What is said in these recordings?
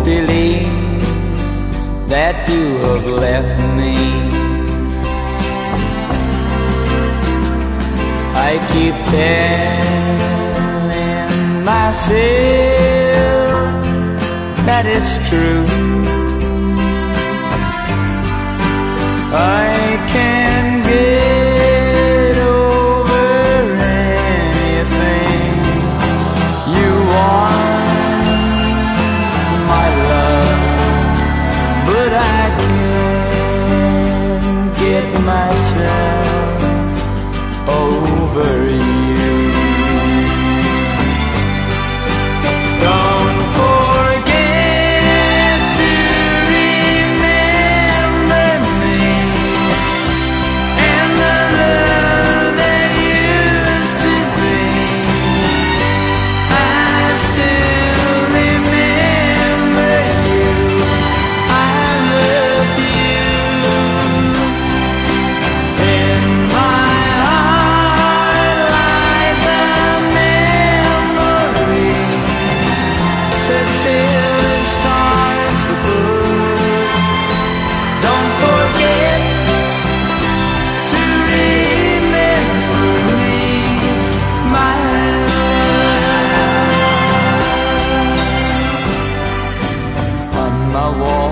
believe that you have left me. I keep telling myself that it's true. I can get over anything you want, my love, but I can't get myself over you. Don't forget to remember me and the love that used to be. I still remember you. I love you. In my heart lies a memory to tell the stars above. Don't forget to remember me, my love. On my wall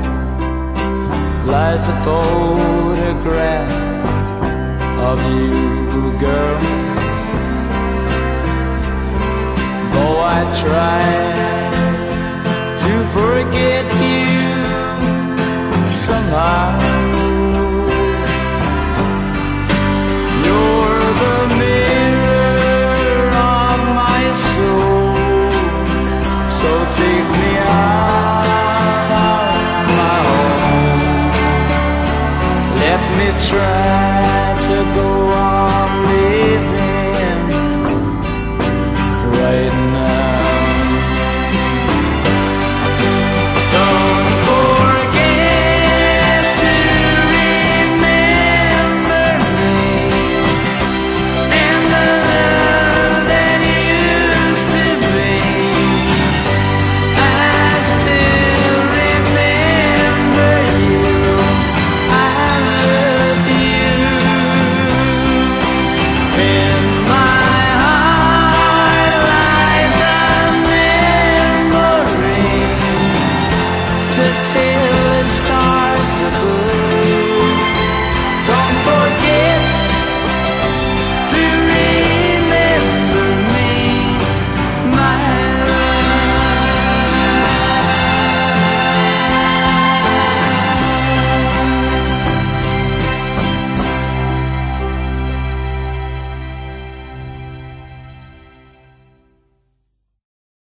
lies a photograph of you, girl. Though I try to forget you somehow, you're the mirror of my soul. So take me